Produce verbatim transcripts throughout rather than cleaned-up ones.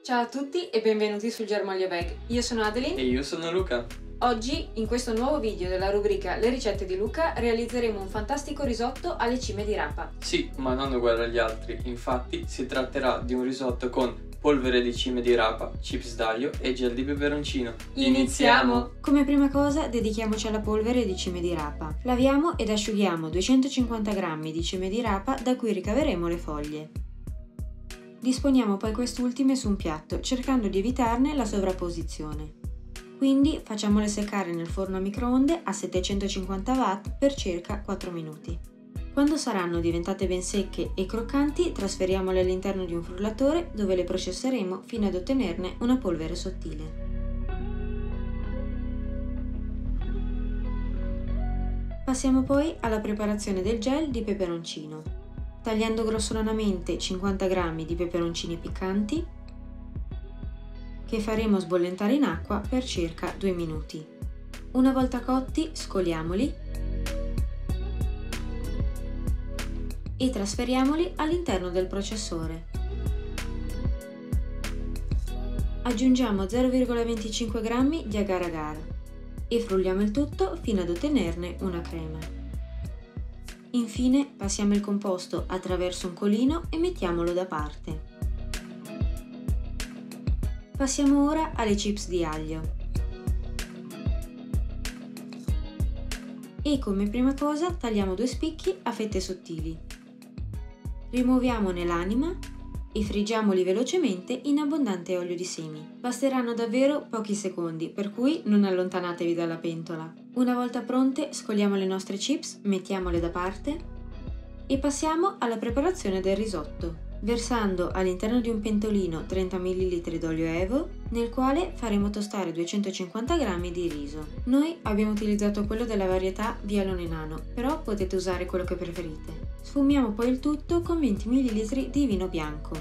Ciao a tutti e benvenuti sul Germoglio Bag. Io sono Adeline e io sono Luca. Oggi, in questo nuovo video della rubrica Le ricette di Luca, realizzeremo un fantastico risotto alle cime di rapa. Sì, ma non uguale agli altri, infatti si tratterà di un risotto con polvere di cime di rapa, chips d'aglio e gel di peperoncino. Iniziamo! Come prima cosa dedichiamoci alla polvere di cime di rapa. Laviamo ed asciughiamo duecentocinquanta grammi di cime di rapa da cui ricaveremo le foglie. Disponiamo poi quest'ultime su un piatto, cercando di evitarne la sovrapposizione. Quindi facciamole seccare nel forno a microonde a settecentocinquanta watt per circa quattro minuti. Quando saranno diventate ben secche e croccanti, trasferiamole all'interno di un frullatore dove le processeremo fino ad ottenerne una polvere sottile. Passiamo poi alla preparazione del gel di peperoncino. Tagliando grossolanamente cinquanta grammi di peperoncini piccanti che faremo sbollentare in acqua per circa due minuti. Una volta cotti, scoliamoli e trasferiamoli all'interno del processore. Aggiungiamo zero virgola venticinque grammi di agar agar e frulliamo il tutto fino ad ottenerne una crema. Infine passiamo il composto attraverso un colino e mettiamolo da parte. Passiamo ora alle chips di aglio. E come prima cosa tagliamo due spicchi a fette sottili. Rimuoviamone l'anima e friggiamoli velocemente in abbondante olio di semi. Basteranno davvero pochi secondi, per cui non allontanatevi dalla pentola. Una volta pronte, scoliamo le nostre chips, mettiamole da parte e passiamo alla preparazione del risotto, versando all'interno di un pentolino trenta millilitri d'olio evo, nel quale faremo tostare duecentocinquanta grammi di riso. Noi abbiamo utilizzato quello della varietà Vialone Nano, però potete usare quello che preferite. Sfumiamo poi il tutto con venti millilitri di vino bianco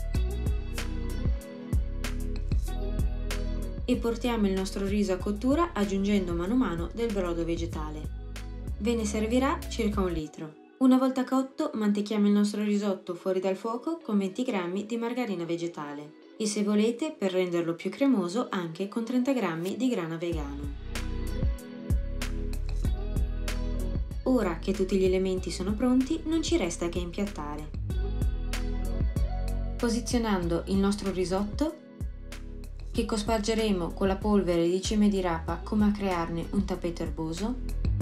e portiamo il nostro riso a cottura aggiungendo mano a mano del brodo vegetale. Ve ne servirà circa un litro. Una volta cotto, mantechiamo il nostro risotto fuori dal fuoco con venti grammi di margarina vegetale e, se volete, per renderlo più cremoso, anche con trenta grammi di grana vegano. Ora che tutti gli elementi sono pronti, non ci resta che impiattare. Posizionando il nostro risotto, che cospargeremo con la polvere di cime di rapa come a crearne un tappeto erboso,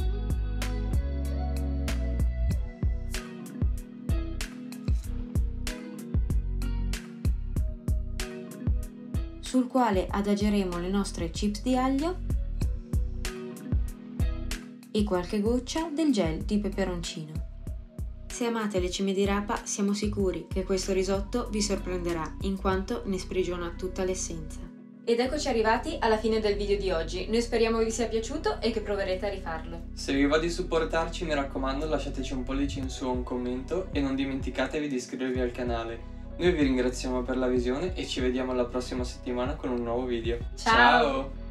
sul quale adageremo le nostre chips di aglio e qualche goccia del gel di peperoncino. Se amate le cime di rapa, siamo sicuri che questo risotto vi sorprenderà, in quanto ne sprigiona tutta l'essenza. Ed eccoci arrivati alla fine del video di oggi. Noi speriamo vi sia piaciuto e che proverete a rifarlo. Se vi va di supportarci, mi raccomando, lasciateci un pollice in su o un commento e non dimenticatevi di iscrivervi al canale. Noi vi ringraziamo per la visione e ci vediamo la prossima settimana con un nuovo video. Ciao! Ciao!